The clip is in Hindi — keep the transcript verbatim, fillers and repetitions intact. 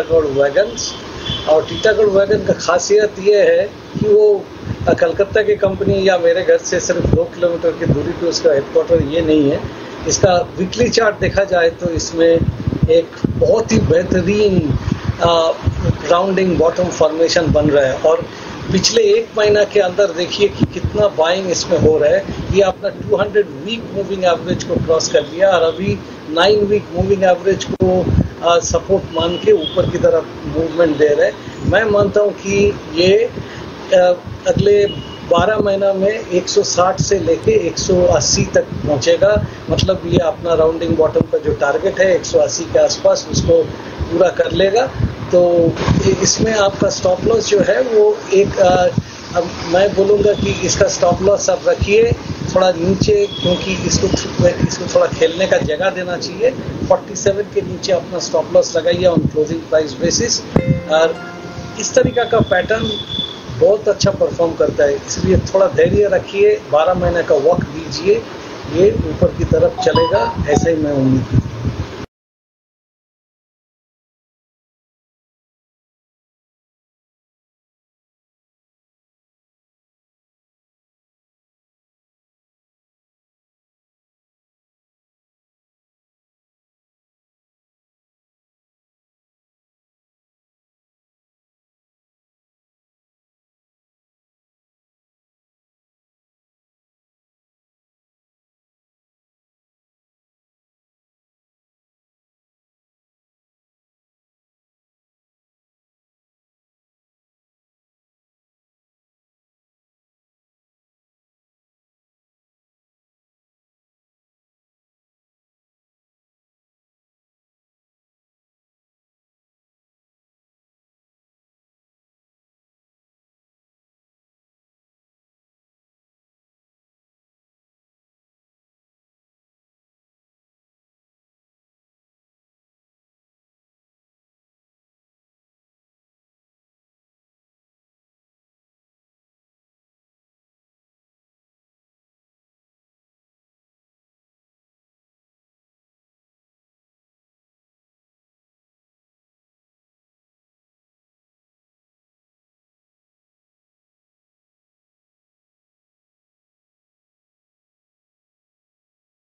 टीटागढ़ वैगन्स। और टीटागढ़ वैगन का खासियत ये है कि वो कलकत्ता की कंपनी या मेरे घर से सिर्फ दो किलोमीटर की दूरी पे उसका हेडक्वार्टर ये नहीं है। इसका वीकली चार्ट देखा जाए तो इसमें एक बहुत ही बेहतरीन राउंडिंग बॉटम फॉर्मेशन बन रहा है और पिछले एक महीना के अंदर देखिए कि कितना बाइंग इसमें हो रहा है। ये अपना दो सौ वीक मूविंग एवरेज को क्रॉस कर लिया और अभी नौ वीक मूविंग एवरेज को सपोर्ट मान के ऊपर की तरफ मूवमेंट दे रहे हैं। मैं मानता हूँ कि ये आ, अगले बारह महीना में एक सौ साठ से लेके एक सौ अस्सी तक पहुंचेगा। मतलब ये अपना राउंडिंग बॉटम का जो टारगेट है एक सौ अस्सी के आसपास उसको पूरा कर लेगा। तो इसमें आपका स्टॉप लॉस जो है वो एक आ, अब मैं बोलूँगा कि इसका स्टॉप लॉस आप रखिए थोड़ा नीचे, क्योंकि इसको इसको थोड़ा खेलने का जगह देना चाहिए। सैंतालीस के नीचे अपना स्टॉप लॉस लगाइए ऑन क्लोजिंग प्राइस बेसिस। और इस तरीका का पैटर्न बहुत अच्छा परफॉर्म करता है, इसलिए थोड़ा धैर्य रखिए, बारह महीने का वक्त दीजिए, ये ऊपर की तरफ चलेगा, ऐसे ही मैं उम्मीद